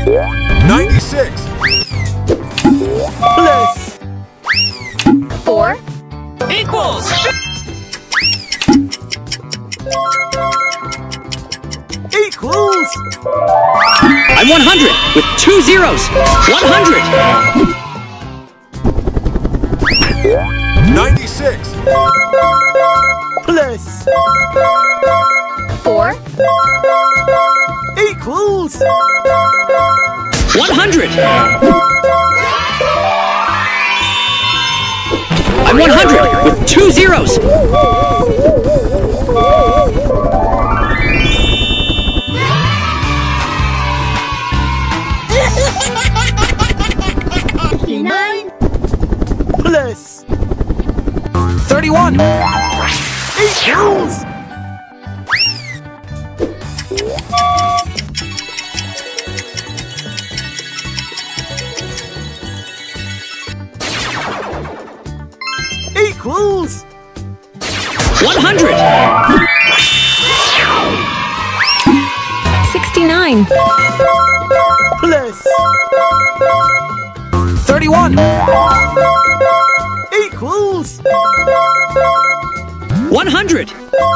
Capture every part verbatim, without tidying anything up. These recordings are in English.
ninety-six. Plus four Equals. equals I'm one hundred with two zeros. one hundred. ninety-six. plus four equals one hundred. I'm one hundred with two zeros. nine plus thirty-one. equals equals one hundred. sixty-nine plus thirty-one. equals one hundred.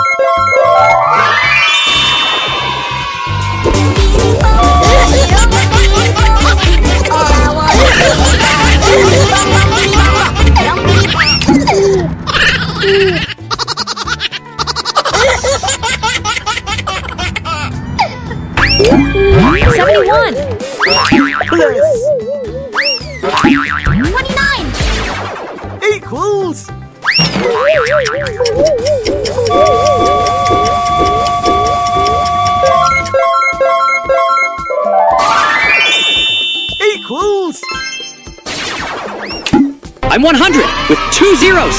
seventy-one plus twenty-nine equals equals I'm one hundred with two zeros.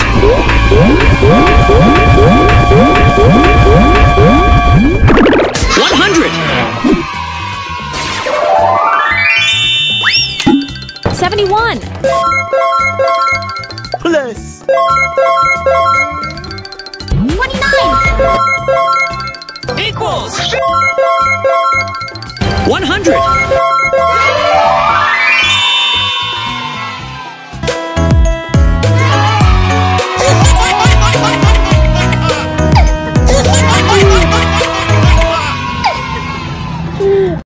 one hundred. seventy-one plus twenty-nine Equals one hundred.